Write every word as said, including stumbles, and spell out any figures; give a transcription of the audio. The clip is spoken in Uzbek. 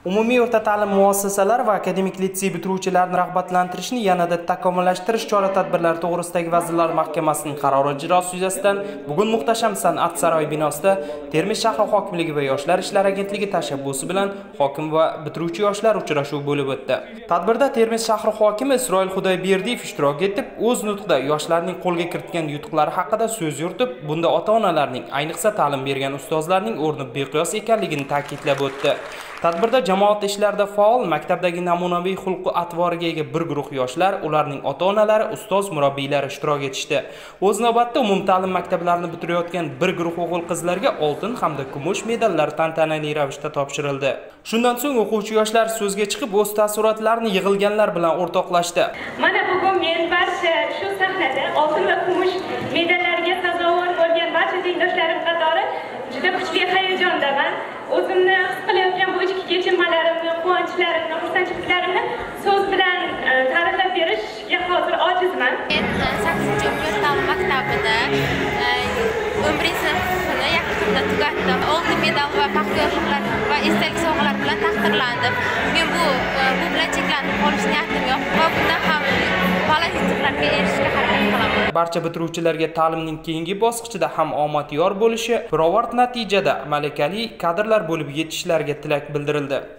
Umumiy o'rta ta'lim muassasalari va akademik litsey bitiruvchilarini rag'batlantirishni yanada takomillashtirish chora-tadbirlari to'g'risidagi Vazirlar Mahkamasining qarori ijrosi yuzasidan bugun Muhtasham San'at saroyi binosida Termiz shahri hokimligi va Yoshlar ishlari agentligi tashabbusi bilan hokim va bitiruvchi yoshlar uchrashuvi bo'lib o'tdi. Tadbirda Termiz shahri hokimi Isroil Xudoyberdiyev ishtirok etib, o'z nutqida yoshlarning qo'lga kiritgan yutuqlari haqida so'z yuritib, bunda ota-onalarning, ayniqsa ta'lim bergan ustozlarning o'rni beqiyos ekanligini ta'kidlab o'tdi. Tadbirda jamoat ishlarida faol, maktabdagi namunaviy xulq-atvoriga ega bir guruh yoshlar, ularning ota-onalari, ustoz, murabbiylari ishtirok etishdi. O'z navbatida umumta'lim maktablarini bitirayotgan bir guruh o'g'il-qizlarga oltin hamda kumush medallar tantanali ravishda topshirildi. Shundan so'ng o'quvchi yoshlar so'zga chiqib, o'z taassurotlarini yig'ilganlar bilan o'rtoqlashdi. Mana bugun men barcha shu sahnada oltin va kumush medallarga sazovor bo'lgan barcha tengdoshlarim qatori juda kuchli hayajondaman. O'zimni his qilayotgan bu ichki kechinmalarimni, quvonchlarimni, xursandchiliklarimni so'z bilan ta'riflab berishga hozir ojizman. Men sakkizinchi umr ta'lim maktabida umriy sinfini yakunda tugatdim. Oltin medal va paxta yoshlar va esdalik sovg'alar bilan taqdirlandim. Men bu bu bilan cheklanib qolish niyatim yo'q va bundan ham baland yutuqlarga erishishga harakat qilaman. Barcha bitiruvchilarga ta'limning keyingi bosqichida ham omad yor bo'lishi, pirovard natijada malakali kadrlar bo'lib yetishishlariga tilak bildirildi.